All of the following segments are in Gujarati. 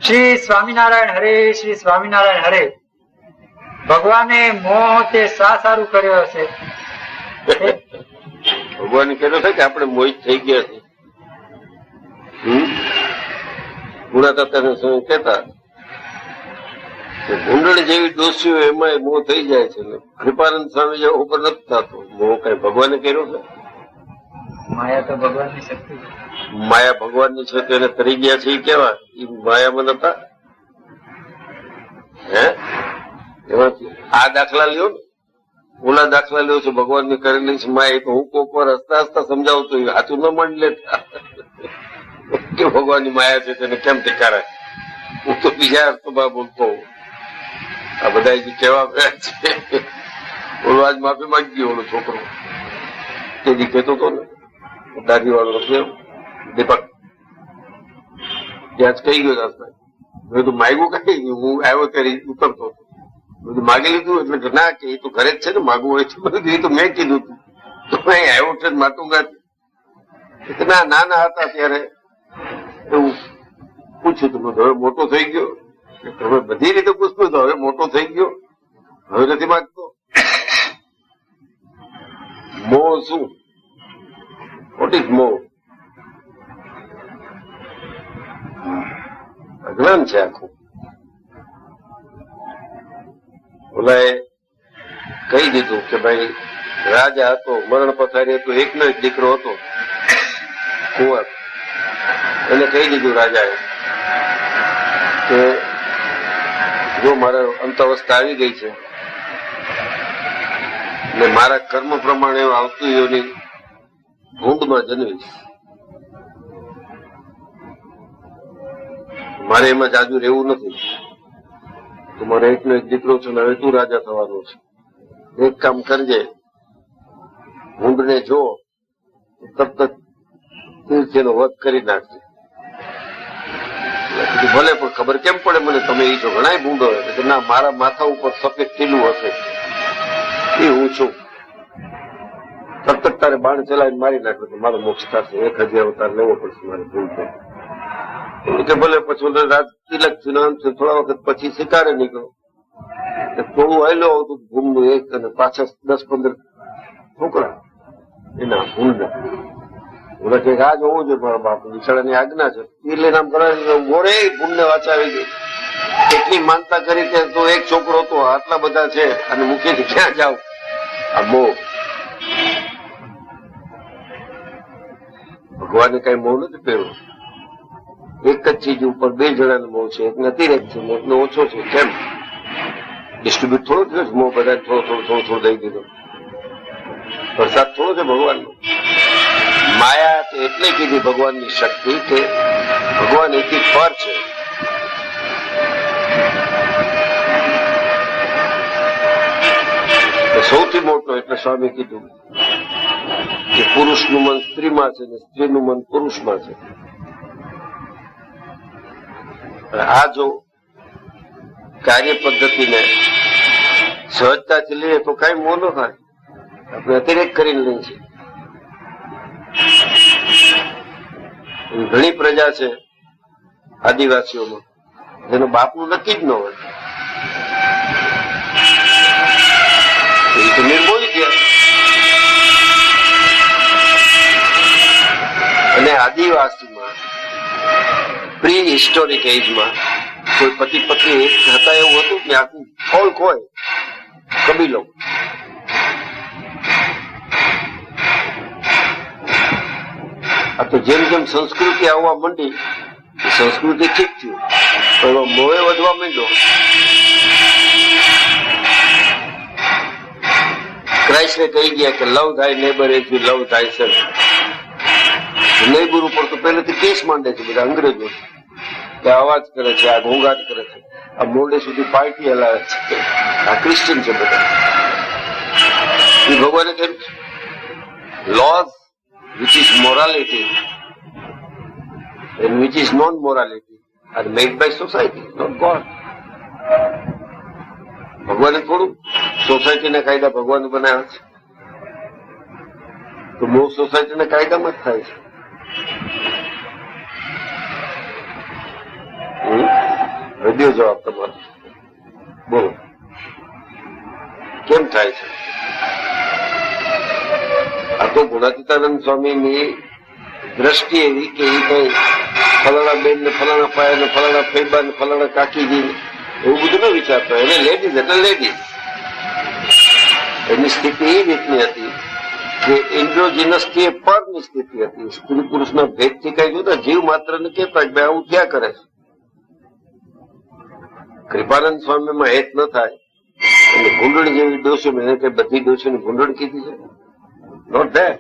શ્રી સ્વામિનારાયણ હરે, શ્રી સ્વામિનારાયણ હરે. ભગવાને મોહ તે શા સારું કર્યો હશે? ભગવાને કહેતો છે કે આપણે મોહિત થઈ ગયા છે. ગુણા દાતાને કહેતા ભૂંડળ જેવી દોષીઓ એમાં મોહ થઈ જાય છે. કૃપાનંદ સ્વામી જેવો ઉપર નથી થતો. મોહ કઈ ભગવાને કર્યો છે? માયા તો ભગવાનની શક્તિ. માયા ભગવાનની છે તો એને તરી ગયા છે એ કેવા? એ માયામાં નતા. હે એમાંથી આ દાખલા લ્યો ને, ઓલા દાખલા લ્યો છો ભગવાનની કરેલી છે માયા. તો હું કોક વાર હસતા હસતા સમજાવતો હાથું ન માંડી લેતા કે ભગવાનની માયા છે તેને કેમ ટીકારે. હું તો બીજા અર્થમાં બોલતો. આ બધા જે કેવા છે ઓલો આજ માફી માંગી ગયો ઓલો છોકરો તેથી કહેતો હતો ને દાદી વાળો દીપક ત્યાં જ કહી ગયો દાસભાઈ. મેં તો માગ્યું કઈ હું આવ્યો ત્યારે ઉતરતો હતો. બધું માગી લીધું એટલે કે ના કે એ તો ઘરે જ છે ને માગવું હોય છે બધું. એ તો મેં કીધું હતું તો અહીં આવ્યો છે માટુંગા. ના નાના હતા ત્યારે એવું પૂછ્યું તું. હવે મોટો થઈ ગયો. હવે બધી રીતે પૂછતું હતું. હવે મોટો થઈ ગયો હવે નથી માગતો. મોહ શું? વોટ ઇઝ મોહ? અજ્ઞાન છે આખું. ઓલાએ કહી દીધું કે ભાઈ રાજા હતો, મરણ પથારી હતો, એકનો એક દીકરો હતો કુંવર. એને કહી દીધું રાજાએ કે જો મારા અંતાવસ્થા આવી ગઈ છે ને મારા કર્મ પ્રમાણે આવતું એની ભૂંડમાં જન્મીશ. મારે એમાં જાજુ રહેવું નથી. તો મારે એકનો એક દીકરો છે ને હવે તું રાજા થવાનો છે. એક કામ કરજે, ભૂંડને જો તબ તક એનો વધ કરી નાખજે. ભલે પણ ખબર કેમ પડે મને? તમે એ છો ઘણા ભૂંડો. ના, મારા માથા ઉપર સફેદ ટીલું હશે એ હું છું. તરત તારે બાણ ચલાવીને મારી નાખ્યો તો મારો મોક્ષ થશે. 1000 અવતાર લેવો પડશે મારે ભૂલ કે ભલે. પછી રાજ તિલક થયું. થોડા વખત પછી શિકારે નીકળો. થોડું આવેલો હતું ભૂંડનું એક અને પાછા 10-15 છોકરા એના ભૂંડના. ઓલા કે આ જોવું જોઈએ મારા બાપ વિશાળાની આજ્ઞા છે એ લઈને આમ કરવા મોરે ભૂંડને વાંચા આવી ગઈ. એટલી માનતા કરી કે તો એક છોકરો હતો આટલા બધા છે અને મૂકીને ક્યાં જાવ? આ મોહ. ભગવાને કઈ મોહ નથી પહેર્યો. એક જ ચીજ ઉપર 2 જણાનો મોહ છે. એકને અતિરેક છે, એકનો ઓછો છે. કેમ ડિસ્ટ્રીબ્યુટ થોડો થયો છે મોહ? બધા થોડો દઈ દીધો. વરસાદ થોડો છે ભગવાનનો. માયા તો એટલે કીધી ભગવાનની શક્તિ કે ભગવાન એથી પર છે. સૌથી મોટો એટલે સ્વામી કીધું કે પુરુષનું મન સ્ત્રીમાં છે ને સ્ત્રીનું મન પુરુષમાં છે. આ જો કાર્ય પદ્ધતિને સહજતાથી લઈએ તો કઈ મોહ ન થાય. આપણે અતિરેક કરીને લઈએ છીએ. ઘણી પ્રજા છે આદિવાસીઓમાં જેનું બાપનું નક્કી જ ન હોય. એ તો નિર્મોહી ગયા. અને આદિવાસીમાં પ્રી હિસ્ટોરિક એજમાં કોઈ પતિ પત્ની હતા એવું હતું કે આખું ફોલ્ક હોય કબીલો. આ તો જેમ જેમ સંસ્કૃતિ આવવા માંડી સંસ્કૃતિ ઠીક થયું પણ મોહે વધવા માંડ્યો. ક્રાઇસ્ટે કહી ગયા કે લવ થાય નેબર એઝ યુ લવ થાય સર. નેબર ઉપર તો પહેલેથી કેસ માંડે છે બધા અંગ્રેજો કે અવાજ કરે છે, આ ઘોંઘાટ કરે છે, આ મોડે સુધી પાર્ટી હલાવે છે, આ ક્રિશ્ચિયન છે બધા. એ ભગવાને કહ્યું laws which is morality and which is non-morality are made by society, not God. ભગવાને થોડું સોસાયટીના કાયદા ભગવાન બનાવ્યા છે તો મોહ સોસાયટીના કાયદામાં જ થાય છે. હૃદય જવાબ તમારો બોલો, કેમ થાય છે? આ તો ગુણાતીતાનંદ સ્વામીની દ્રષ્ટિ એવી કે એ કઈ ફલાણા બેન ને ફલાણા પાયા ને ફલાણા ફૈબા ને ફલાણા કાકીજી એવું બધું ન વિચારતો. એને લેડીઝ એટલે લેડીઝ. એની સ્થિતિ એ રીતની હતી કે એન્ડ્રોજીનસ થી પરની સ્થિતિ હતી. સ્ત્રી પુરુષના ભેદ થી કઈ જોતા જીવ માત્ર ને કહેતા કે આવું ક્યાં કરે છે. કૃપાનંદ સ્વામીમાં હેત ન થાય અને ગુંડણ જેવી ડોશી મેં કઈ બધી ડોશીની ગુંડણ કીધી છે? Not that.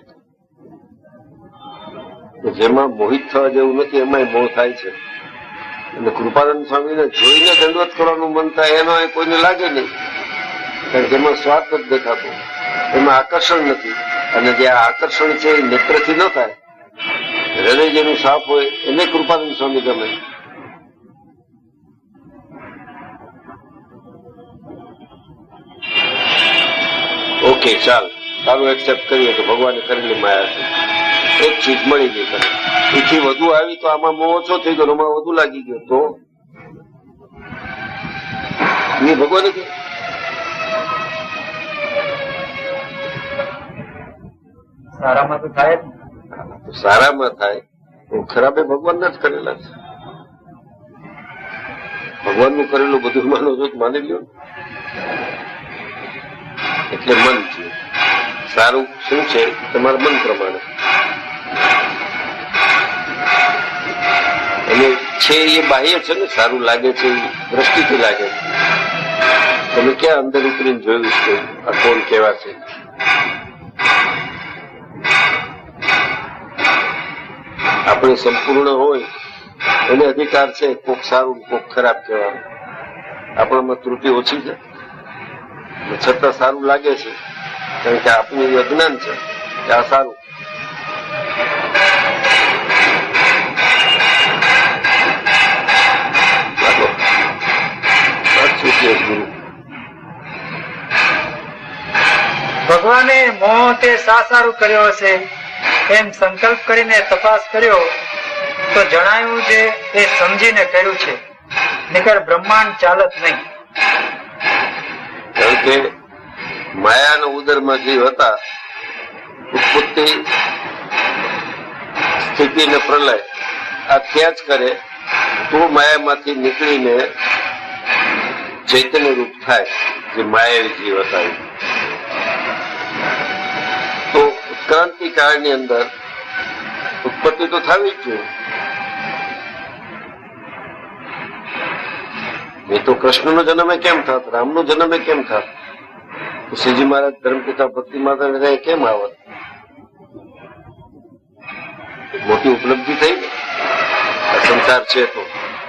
જેમાં મોહિત થવા જેવું નથી એમાંય મોહ થાય છે. અને કૃપાનંદ સ્વામીને જોઈને દંડવત કરવાનું મન થાય એનો કોઈને લાગે નહીં, કારણ કે એમાં સ્વાર્થ જ દેખાતો, એમાં આકર્ષણ નથી. અને જે આ આકર્ષણ છે એ નેત્રથી ન થાય. હૃદય જેનું સાફ હોય એને કૃપાનંદ સ્વામી ગમે. ઓકે, ચાલ, તારું એક્સેપ્ટ કરીએ તો ભગવાને કરેલી માયા છે. એક ચીજ મળી ગઈ તને, એથી વધુ આવી તો આમાં મોહ ઓછો થઈ ગયો, આમાં વધુ લાગી ગયો તો એ ભગવાન કે સારામાં તો થાય જ. સારામાં થાય તો ખરાબે ભગવાનના જ કરેલા છે. ભગવાનનું કરેલું બધું માનો છો માની લ્યો. એટલે મન છે સારું શું છે તમારા મન પ્રમાણે. અને છે એ બાહ્ય છે ને, સારું લાગે છે એ દ્રષ્ટિથી લાગે છે. તમે ક્યાં અંદર ઉતરીને જોયું છે આ કોણ કેવા છે? આપણે સંપૂર્ણ હોય એને અધિકાર છે કોક સારું કોક ખરાબ કહેવાનું. આપણામાં ત્રુટિ ઓછી છે છતાં સારું લાગે છે, કારણ કે આપણું અજ્ઞાન છે કે આ સારું. ભગવાને મોહ તે સારું કર્યો હશે એમ સંકલ્પ કરીને તપાસ કર્યો તો જણાયું છે એ સમજીને કર્યું છે, નહીંતર બ્રહ્માંડ ચાલત નહીં. કારણ કે માયાના ઉદરમાં જીવ હતા, ઉત્પત્તિ સ્થિતિ ને પ્રલય આ થયા જ કરે તો માયામાંથી નીકળીને ચૈતન્ય રૂપ થાય જે માયાવી જીવ હતા. તો ઉત્ક્રાંતિ કાળની અંદર ઉત્પત્તિ તો થવી જ જોઈએ. એ તો કૃષ્ણનો જન્મ કેમ થાત, રામનો જન્મ કેમ થાત, શ્રીજી મહારાજ ધર્મપિતા ભક્તિ માતા કેમ આવત? મોટી ઉપલબ્ધિ થઈ ને આ સંસાર છે. તો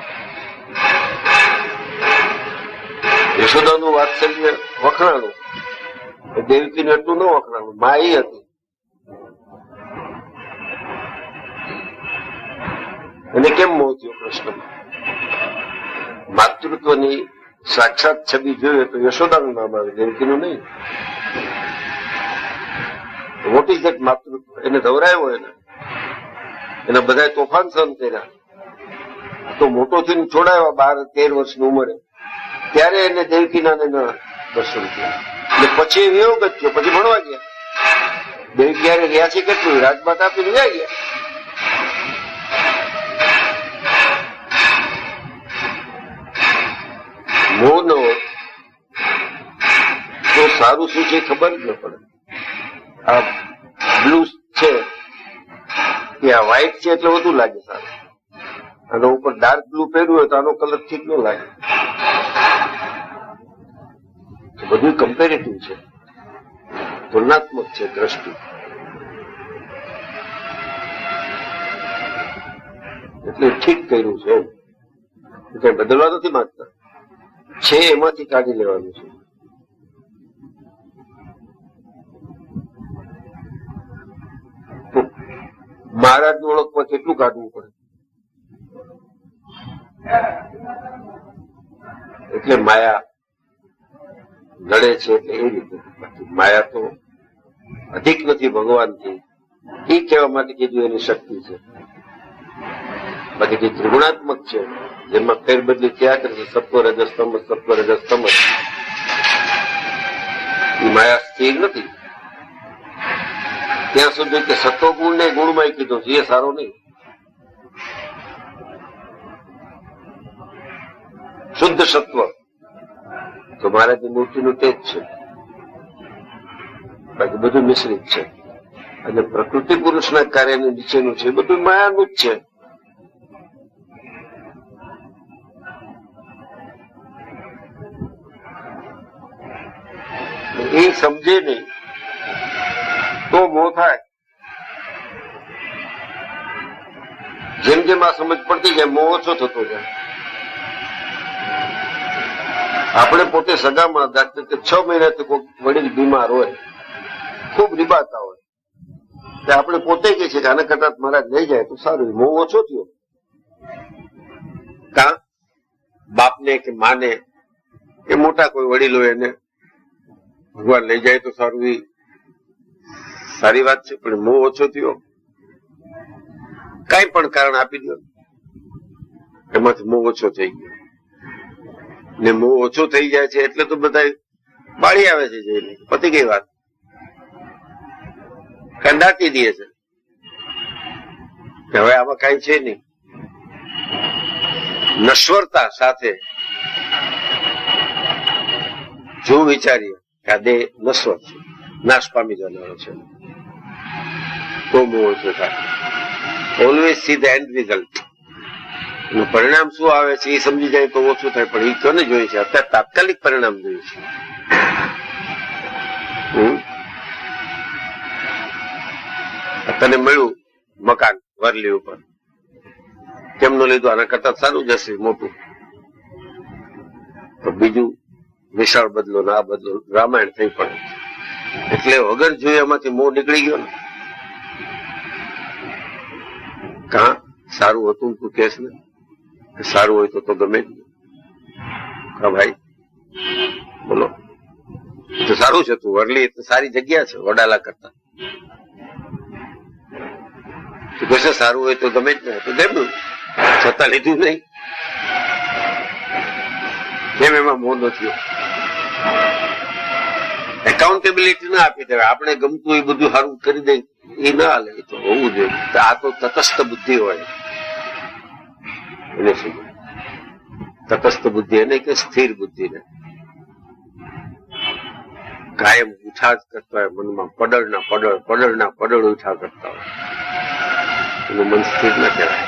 યશોદાનું વાત્સલ્ય વખણાણું, દેવકીને એટલું ન વખણાણું. માઈ હતી એને કેમ મોહ થયો કૃષ્ણ? માતૃત્વની સાક્ષાત છબી જોઈએ તો યશોદાનું નામ આવે, દેવકીનું નહીં. વોટ ઇઝ ધેટ માતૃત્વ? એને ધવરાયો, એના બધા તોફાન સહન કર્યા, તો મોટો થઈને છોડાયો 12-13 વર્ષની ઉંમરે, ત્યારે એને દેવકીના દર્શન થયા. એટલે પછી વિયોગ જ થયો, પછી ભણવા ગયા. દેવકી ક્યારે રહ્યા છે કેટલું રાજમાત આપીને ગયા ગયા. મોહ ન હોય તો સારું શું છે ખબર જ ન પડે. આ બ્લુ છે કે આ વ્હાઈટ છે એટલે વધુ લાગે સારું. આનો ઉપર ડાર્ક બ્લુ પહેર્યું હોય તો આનો કલર ઠીક ન લાગે. બધું કમ્પેરેટિવ છે, તુલનાત્મક છે દ્રષ્ટિ. એટલે ઠીક કર્યું છે એમ કઈ બદલવા નથી માંગતા, છે એમાંથી કાઢી લેવાનું છે. મહારાજની ઓળખમાં કેટલું કાઢવું પડે? એટલે માયા લડે છે એટલે એ રીતે. માયા તો અધિક નથી ભગવાનથી, એ કહેવા માટે કીધું એની શક્તિ છે. બાકી જે ત્રિગુણાત્મક છે જેમાં ફેરબદલી થયા કરે છે, સત્વ રજસ તમસ, સત્વ રજસ તમસ, એ માયા સ્થિર નથી. ત્યાં સુધી કે સત્વગુણ ને ગુણમાં કીધું છે એ સારો નહીં. શુદ્ધ સત્વ તો મહારાજની મૂર્તિનું તેજ છે, બાકી બધું મિશ્રિત છે. અને પ્રકૃતિ પુરુષના કાર્યની નીચેનું છે બધું માયાનું જ છે. એ સમજે નહીં તો મોહ થાય. જેમ જેમ આ સમજ પડતી જાય મોહ ઓછો થતો જાય. આપણે પોતે સગામાં દાખલા કે 6 મહિનાથી કોઈ વડીલ બીમાર હોય, ખૂબ રીબાતા હોય, આપણે પોતે કે છે કે આને કદાચ મહારાજ લઈ જાય તો સારું. મોહ ઓછો થયો. કા બાપને કે માને કે મોટા કોઈ વડીલો એને ભગવાન લઈ જાય તો સારું, એ સારી વાત છે. પણ મોહ ઓછો થયો. કઈ પણ કારણ આપી દો એમાંથી મોહ ઓછો થઈ ગયો. ને મોહ ઓછો થઈ જાય છે એટલે તો બધા બાળી આવે છે જઈને પતી ગઈ વાત, કંડાટી દે છે કે હવે આમાં કઈ છે નહીં. નશ્વરતા સાથે જો વિચારીએ કે આ દેહ નશ્વર છે, નાશ પામી જનારો છે, તો મોહ ઓછો થાય. Always see the end result. પરિણામ શું આવે છે એ સમજી જાય તો ઓછું થાય. પણ એ કોને જોઈ છે? અત્યારે તાત્કાલિક પરિણામ જોયું છે. તને મળ્યું મકાન વરલી ઉપર, કેમનું લીધું? આના કરતા સારું જશે મોટું. તો બીજું વિશાળ બદલો ને આ બદલો રામાયણ થઈ પડે. એટલે વગર જોઈએ એમાંથી મોહ નીકળી ગયો ને. કા સારું હતું તું કેસ ને, સારું હોય તો ગમે જ. હા ભાઈ બોલો, તો સારું છે. તું વરલી એટલે સારી જગ્યા છે વડાલા કરતા. તું કહેશે સારું હોય તો ગમે જ ને, તો દેવું છતાં લીધું નહીં. કેમ એમાં મોહ નથી? એકાઉન્ટેબિલિટી ના આપી દેવાય. આપણે ગમતું એ બધું સારું કરી દે એ ના હાલે. એ તો હોવું જોઈએ. આ તો તટસ્થ બુદ્ધિ હોય. એને શું તટસ્થ બુદ્ધિ એને કે સ્થિર બુદ્ધિ ને કાયમ ઉઠા જ કરતા હોય મનમાં, પડળ ના પડળ ઉઠા કરતા હોય. એનું મન સ્થિર ના કહેવાય.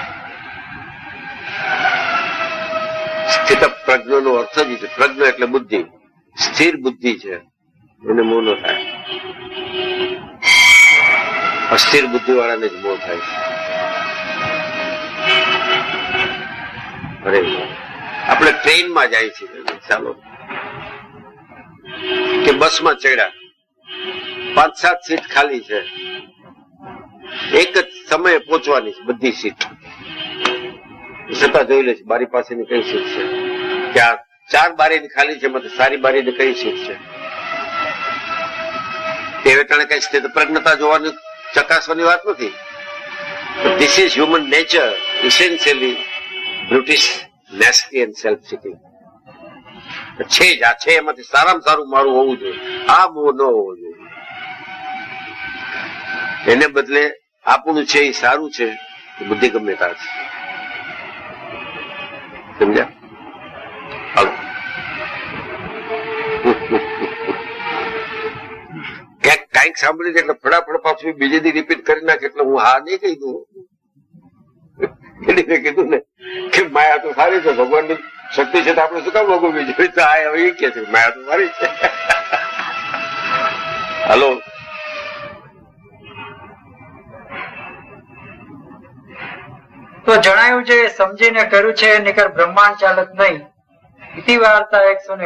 સ્થિત પ્રજ્ઞ નો અર્થ જ છે. પ્રજ્ઞ એટલે બુદ્ધિ. સ્થિર બુદ્ધિ છે એને મોહ ન થાય. અસ્થિર બુદ્ધિ વાળાને જ મોહ થાય છે. અરે આપણે ટ્રેનમાં જાય છે, ચાલો કે બસમાં ચડ્યા, 5-7 સીટ ખાલી છે, એક જ સમયે પહોંચવાની છે બધી સીટ. છતાં જોઈ લે છે બારી પાસેની કઈ સીટ છે, ત્યાં 4 બારીની ખાલી છે, એમાંથી સારી બારીની કઈ સીટ છે. તે વેટાણે કઈ સ્થિત પ્રજ્ઞતા જોવાની ચકાસવાની વાત નથી. This is human nature, essentially brutish, nasty and self seeking. છે જ આ છે, એમાંથી સારામાં સારું મારું હોવું જોઈએ. આ મોહ ન હોવો જોઈએ. એને બદલે આપણું છે એ સારું છે, બુદ્ધિ ગમ્યતા છે. સમજ્યા? હાલો કઈક સાંભળી એટલે ફટાફટ પાછું બીજે દી રિપીટ કરી નાખે. એટલે હું હા નહીં કહી દઉં. એને કીધું ને કે માયા તો સારી છે, ભગવાનની શક્તિ છે, તો આપણે શું કામ ભોગવવી જોઈએ? તો આ હવે એ કે છે માયા તો સારી છે. હાલો તો જણાયું છે સમજીને કર્યું છે નિકર બ્રહ્માંડ ચાલક નહીં. ઇતિ વાર્તા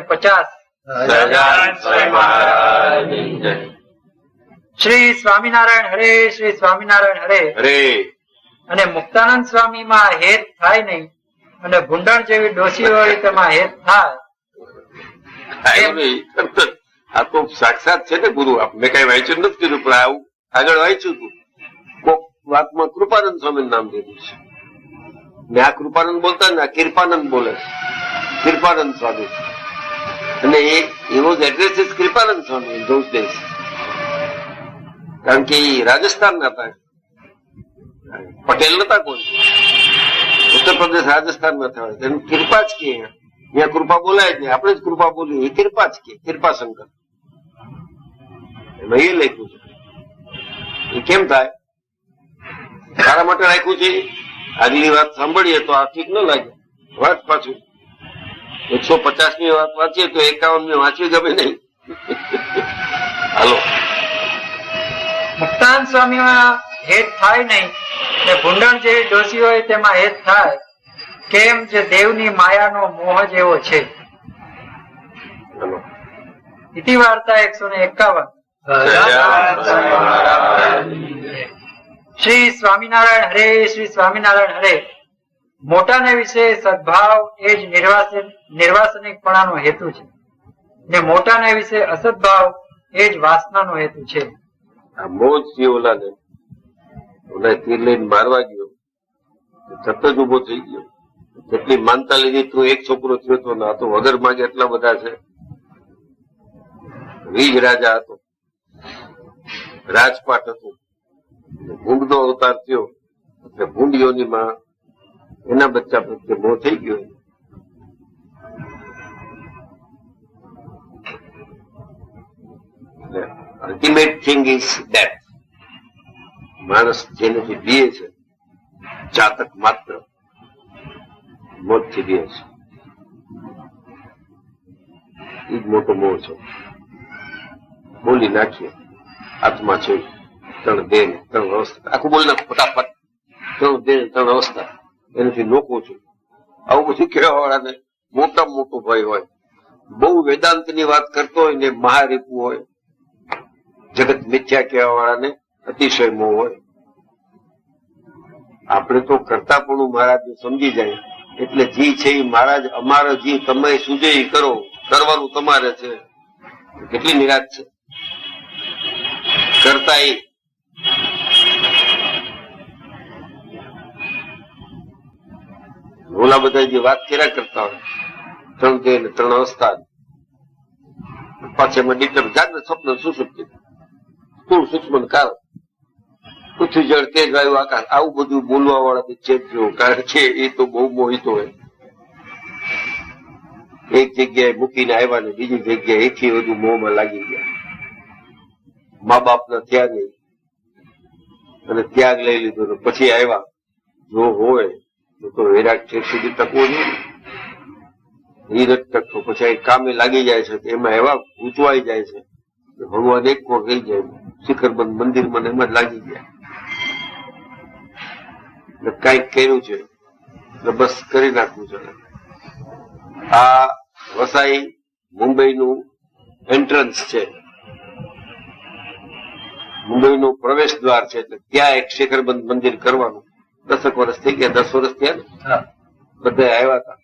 150. શ્રી સ્વામિનારાયણ હરે, શ્રી સ્વામિનારાયણ હરે હરે. અને મુક્તાનંદ સ્વામી માં હેત થાય નહીં, અને ભૂંડણ જેવી ડોસી હોય તેમાં હેત થાય. આ તો સાક્ષાત છે ને ગુરુ. મેં કઈ વાંચ્યું નથી કીધું, પણ આવું આગળ વાંચ્યું હતું. કોક વાતમાં કૃપાનંદ સ્વામી નામ દીધું છે. ને આ કૃપાનંદ બોલતા ને આ કૃપાનંદ બોલે છે, કૃપાનંદ સ્વામી. અને એવો જ એડ્રેસ છે કૃપાનંદ સ્વામી ધોઝ ડેઝ. કારણ કે એ રાજસ્થાન ના હતા, પટેલ નતા કોઈ, ઉત્તર પ્રદેશ રાજસ્થાન ના થયા. એની કૃપા જ કે ત્યાં કૃપા બોલાય જ નહીં, આપણે જ કૃપા બોલીએ, એ કૃપા જ કે કૃપા શંકર એમાં એ લખ્યું છે. એ કેમ થાય? સારા માટે રાખ્યું છે. આગલી વાત સાંભળીએ તો આ ઠીક ન લાગે, વાત પાછું 150મી વાત વાંચીએ તો 51મી વાંચવી ગમે નહીં. હાલો, મુક્તાનંદ સ્વામીમાં હેત થાય નહીં ને ભૂંડણ જેવી ડોસી હોય તેમાં હેત થાય. કેમ? જે દેવની માયાનો મોહ જ એવો છે. ઇતિ વાર્તા 151. શ્રી સ્વામિનારાયણ હરે, શ્રી સ્વામિનારાયણ હરે. મોટાને વિશે સદભાવ એ જ નિર્વાસનિકપણાનો હેતુ છે ને મોટાને વિશે અસદભાવ એ જ વાસનાનો હેતુ છે. આ મોજ થી ઓલા તીર લઈને મારવા ગયો, તરત જ ઉભો થઈ ગયો. કેટલી માનતા લીધી તું એક છોકરો થયો હતો ને આ તો વગર માગે એટલા બધા છે. વીજ રાજા હતો, રાજપાટ હતું, ભૂંડ નો અવતાર થયો એટલે ભૂંડીઓની માં એના બચ્ચા પ્રત્યે મોહ થઈ ગયો. Ultimate thing is death. માણસ જેનેથી બીએ છે, ચાતક માત્ર મોતથી બીએ છે. એ જ મોટો મોહ છે. બોલી નાખીએ આત્મા છે, 3 દેહ 3 અવસ્થા, આખું બોલી નાખું ફટાફટ. 3 દેહ 3 અવસ્થા, એનાથી નોખું છું. આવું બધું કહેવા વાળાને મોટામાં મોટો ભય હોય. બહુ વેદાંત ની વાત કરતો હોય ને મહારીપુ હોય, જગત મિથ્યા કહેવા વાળાને અતિશય મોહ હોય. આપણે તો કરતા પણ મહારાજ સમજી જાય એટલે જી છે એ મહારાજ અમારો જી તમે સુજે કરો, કરવાનું તમારે છે. કેટલી નિરાશ છે કરતા. એ ઓલા બધા જે વાત કર્યા કરતા હોય 3 દેહ 3 અવસ્થા, પાછળ ડિક્લેર જાગ્રત સ્વપ્ન સુષુપ્તિ, સ્થૂળ સૂક્ષ્મ કારણ, પૃથ્વી જળ તેજ વાયુ આકાશ, આવું બધું બોલવા વાળા ચેતજો. કારણ કે એ તો બહુ મોહિત હોય. એક જગ્યાએ મૂકીને આવ્યા ને બીજી જગ્યાએ એથી વધુ મોહમાં લાગી ગયા. મા બાપ ના થયા નહીં અને ત્યાગ લઈ લીધો ને પછી આવ્યા. જો હોય તો વૈરાગ છે સુધી ટકવો જોઈએ. એ નથી ટકતો પછી કામે લાગી જાય છે, એમાં એવા ગૂંચવાઈ જાય છે. ભગવાન એક કોર રહી જાય, શિખરબંધ મંદિરમાં એમાં જ લાગી ગયા. કઈક કર્યું છે બસ કરી નાખવું છે. આ વસાઈ મુંબઈનું એન્ટ્રન્સ છે, મુંબઈનું પ્રવેશ દ્વાર છે. એટલે ત્યાં એક શિખરબંધ મંદિર કરવાનું 10 વર્ષ થઈ ગયા, 10 વર્ષ થયા ને, બધા આવ્યા હતા,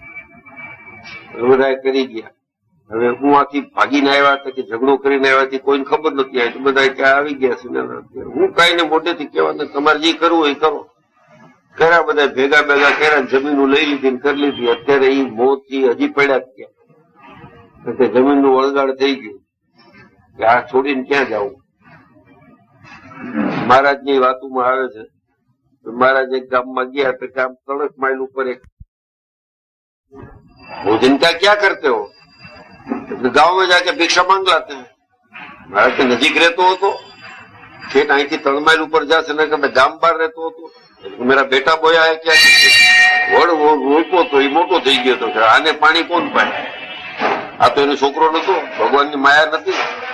બધા કરી ગયા. હવે હું આથી ભાગીને આવ્યા હતા કે ઝઘડો કરીને આવ્યા હતી કોઈને ખબર નથી આવી. બધા ત્યાં આવી ગયા છે. હું કઈ ને મોટેથી કહેવાનું તમારે જે કરવું હોય કરો. કર્યા બધા ભેગા કર્યા, જમીનો લઈ લીધી ને કરી લીધી. અત્યારે એ મોત થી હજી પડ્યા જ ગયા. જમીનનું વળગાડ થઈ ગયું કે આ છોડીને ક્યાં જવું. મહારાજ ની વાતોમાં આવે છે મહારાજ એક ગામમાં ગયા તો ગામ 3 માઇલ ઉપર એક भोजन का क्या करते हो? तो गांव में जाके भिक्षा मांग लाते हैं. महाराज के नजीक रहते हो तो खेत आई थी 3 माइल ऊपर जा से मैं गांव बार रहते हो तो मेरा बेटा बोया है क्या वड़ वो रोको तो ये मोटो થઈ ગયો તો આને પાણી કોણ પાય? આ તો એનો છોકરો નતો, ભગવાનની માયા નથી.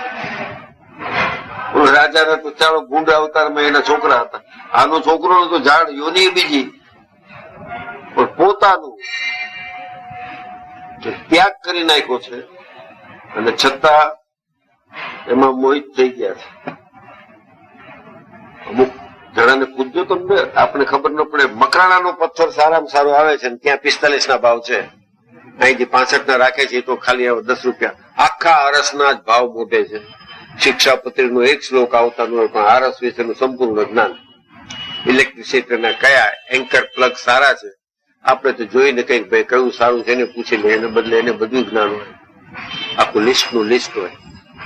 રાજા તો ચાલો ગુંડ અવતારમાં એના છોકરા હતા. આનો છોકરો નતો, ઝાડ યોની બીજી, પણ પોતાનું ત્યાગ કરી નાખ્યો છે અને છતાં એમાં મોહિત થઈ ગયા છે. અમુક જણાને પૂછજો તમને, આપણે ખબર ન પડે. મકરાણાનો પથ્થર સારામાં સારો આવે છે ને ત્યાં 45 ના ભાવ છે, અહીંથી 65 ના રાખે છે તો ખાલી 10 રૂપિયા. આખા આરસના જ ભાવ મોટે છે. શિક્ષાપત્રીનો એક શ્લોક આવતા ન હોય પણ આરસ વિશેનું સંપૂર્ણ જ્ઞાન. ઇલેક્ટ્રિસિટીના કયા એન્કર પ્લગ સારા છે આપણે તો જોઈને કઈક ભાઈ કયું સારું છે એને પૂછી લે, એને બદલે એને બધું જ્ઞાન હોય, આખું લિસ્ટનું લિસ્ટ હોય.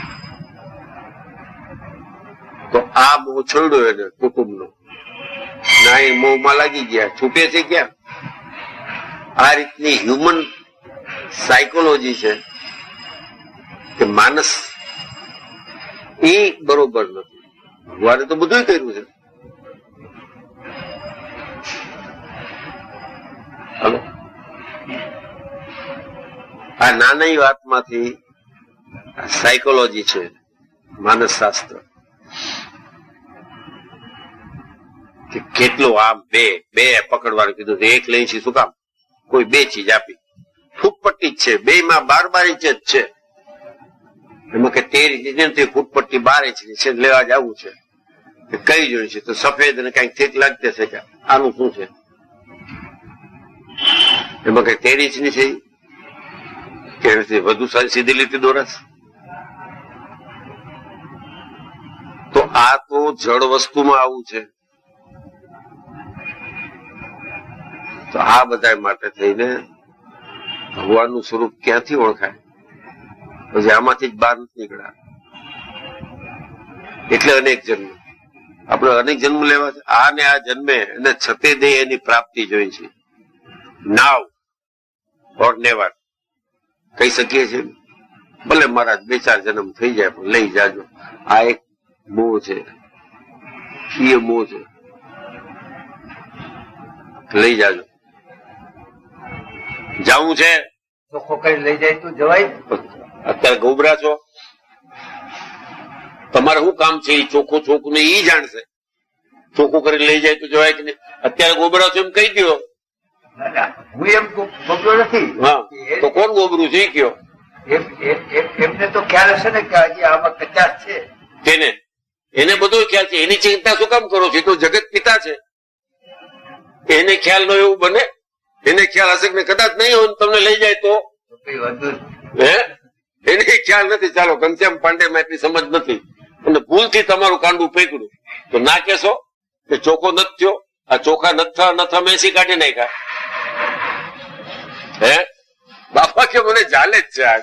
તો આ મોહ છોડ્યો એને કુટુંબનો, ના એ મોહમાં લાગી ગયા, છૂટે છે ક્યાં? આ રીતની હ્યુમન સાયકોલોજી છે કે માણસ એ બરોબર નથી. ભગવાને તો બધું કર્યું છે. હવે આ નાની વાતમાંથી સાયકોલોજી છે, માનસ શાસ્ત્ર, કે કેટલું આમ બે પકડવાનું કીધું, એક લઈ છે શું કામ? કોઈ બે ચીજ આપી, ફૂટપટ્ટી જ છે, બે માં 12 ઇંચ જ છે, એમાં કે 13 ઇંચ ફૂટપટ્ટી 12 ઇંચની છે, લેવા જવું છે. કઈ જોઈ છે? તો સફેદ અને કઈક ઠીક લાગતે છે કે આનું શું છે? એમાં કઈ 13 ઇંચની છે કે વધુ સીધી લીટી દોરસ? તો આ તો જળ વસ્તુમાં આવું છે. તો આ બધા માટે થઈને ભગવાનનું સ્વરૂપ ક્યાંથી ઓળખાય? પછી આમાંથી જ બહાર નથી નીકળ્યા. એટલે અનેક જન્મ, આપણે અનેક જન્મ લેવા છે. આ ને આ જન્મે અને છતે દે એની પ્રાપ્તિ જોઈ છે. નાવ ઓર નેવર કહી શકીએ છીએ. ભલે મહારાજ 2-4 જન્મ થઈ જાય પણ લઈ જાજો. આ એક મોહ છે, એ મોહ છે, લઈ જાજો. જાવું છે ચોખ્ખો કરી લઈ જાય તો જવાય. અત્યારે ગોબરા છો, તમારે શું કામ છે? ચોખ્ખું ચોખ્ખું ને ઈ જાણશે. ચોખ્ખું કરી લઈ જાય તો જવાય કે નહીં? અત્યારે ગોબરા છો એમ કહી દો. હું એમ ગોબરો નથી. હા, તો કોણ ગોબરું છે? કયો એમને તો ખ્યાલ હશે ને કે હજી આમાં 50 છે. તેને એને બધો ખ્યાલ છે. એની ચિંતા શું કામ કરો છો? તો જગત પિતા છે, એને ખ્યાલ નો એવું બને? એને ખ્યાલ હશે કે કદાચ નહીં હોય તમને લઈ જાય તો હે? એને ખ્યાલ નથી. ચાલો, ઘનશ્યામ પાંડેમાં એટલી સમજ નથી અને ભૂલથી તમારું કાંડું પકડ્યું તો ના કેશો કે ચોખ્ખો નથી થયો? આ ચોખા નથી મેસી કાઢી નાખ્યા. હે બાપા કે મને ચાલે જ છે. આ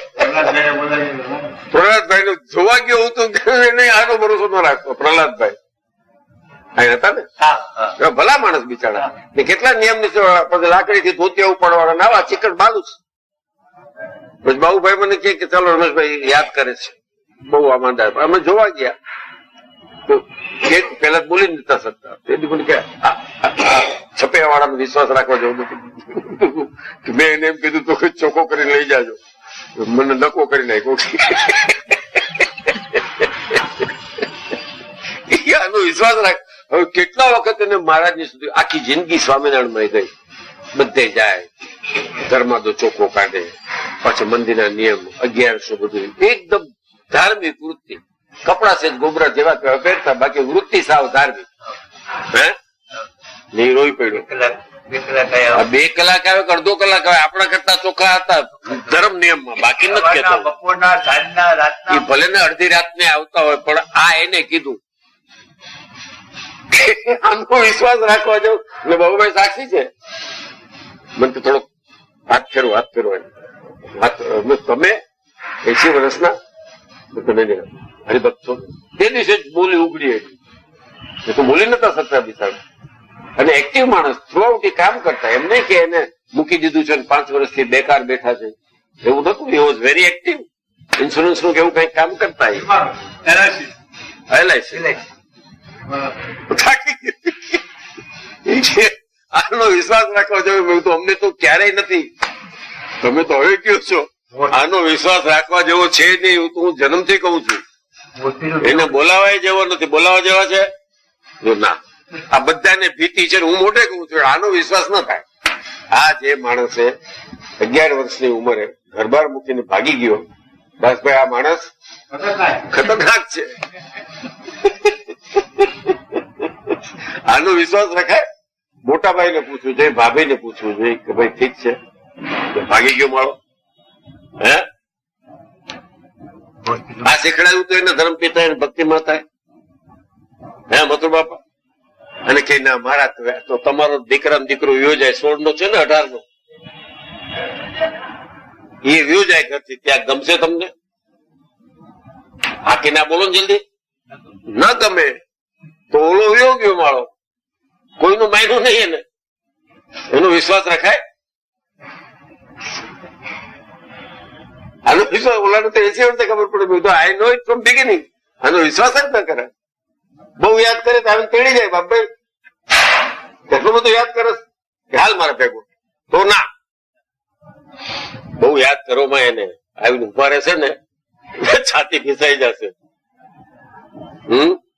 પ્રહલાદભાઈ નું જોવા ગયો હું તો નહીં, આનો ભરોસો ન રાખતો. પ્રહલાદભાઈ અહીં હતા ને, ભલા માણસ બિચારા, કેટલા નિયમ ની લાકડી થી ધોતિયા ઉપાડવાના, નાવા ચિકન બાલું. પછી બાબુભાઈ મને કે ચાલો રમેશભાઈ યાદ કરે છે, બહુ આમાંદાર. અમે જોવા ગયા તો પેલા બોલી નતા શકતા. મને કે છપૈયા વાળાનો વિશ્વાસ રાખવા જેવું નથી. મેં એને એમ કીધું તો ચોખ્ખો કરીને લઈ જાજો. મને નકો કરી નાખ્યો. આનો વિશ્વાસ રાખ. હવે કેટલા વખત એને મહારાજની સુધી આખી જિંદગી સ્વામિનારાયણ ગઈ, બધે જાય, ધર્માદો ચોખ્ખો કાઢે, પાછા મંદિરના નિયમ 1100 બધું એકદમ ધાર્મિક વૃત્તિ. કપડા છે ગોબરા જેવા પહેરતા, બાકી વૃત્તિ સાવ ધાર્મિક. હે નહીં રોઈ પડ્યો. 2 કલાક આવે કે અડધો કલાક આવે, આપણા કરતા ચોખ્ખા હતા ધર્મ નિયમમાં. બાકી નથી કેતો. એ ભલે ને અડધી રાતને આવતા હોય પણ આ એને કીધું. આનો વિશ્વાસ રાખવા જાવ એટલે બાબુભાઈ સાક્ષી છે. મને તો થોડોક હાથ ફેરવો તમે 80 વર્ષના તમે હરિભક્ત છો. તે દિવસે જ બોલી ઉગડી હતી, એ તો બોલી નતા શકતા બિચારા. અને એક્ટિવ માણસ થ્રુ આઉટ કામ કરતા, એમ નહીં કે એને મૂકી દીધું છે 5 વર્ષથી બેકાર બેઠા છે, એવું નતું. એ વોઝ વેરી એક્ટિવ. ઇન્સ્યોરન્સ નું કેવું કઈ કામ કરતા. આનો વિશ્વાસ રાખવા જોઈએ. તો અમને તો ક્યારેય નથી, તમે તો હવે કયો છો. આનો વિશ્વાસ રાખવા જેવો છે નહીં. હું જન્મથી કઉ છું. એને બોલાવાય જેવો નથી. બોલાવા જેવા છે જો ના. આ બધાને ભીતિ છે. હું મોટે કઉ છું આનો વિશ્વાસ ન થાય. આ જે માણસે 11 વર્ષની ઉંમરે ઘરબાર મૂકીને ભાગી ગયો, બસ ભાઈ આ માણસ ખતરનાક છે. આનો વિશ્વાસ રખાય. મોટા ભાઈ ને પૂછવું જોઈએ, ભાભી ને પૂછવું જોઈએ કે ભાઈ ઠીક છે ભાગી ગયો મારો. હે આ શીખડાયું તો એને ધર્મ પિતા એને ભક્તિમાં થાય. હે મથુર બાપા અને કે ના મારા તો તમારો દીકરા દીકરો યોજાય 16 નો છે ને 18 નો એ યોજાય ઘરથી ત્યાં ગમશે તમને? હા કે ના બોલો ને જલ્દી. ના ગમે તો ઓલો વયો ગયો માળો, કોઈનું માન્યું નહીં એને, એનો વિશ્વાસ રખાય? આનો વિશ્વાસ ઓલાને તો 80 વર્ષે ખબર પડે, તો I know it from beginning. આનો વિશ્વાસ જ ન કરે. બહુ યાદ કરે તો આવીને તેડી જાય, બાપભાઈ એટલું બધું યાદ કરે કે હાલ મારે ભેગું, તો ના. બહુ યાદ કરો માં એને આવીને ઉભા રહેશે ને છાતી ફીસાઈ જશે.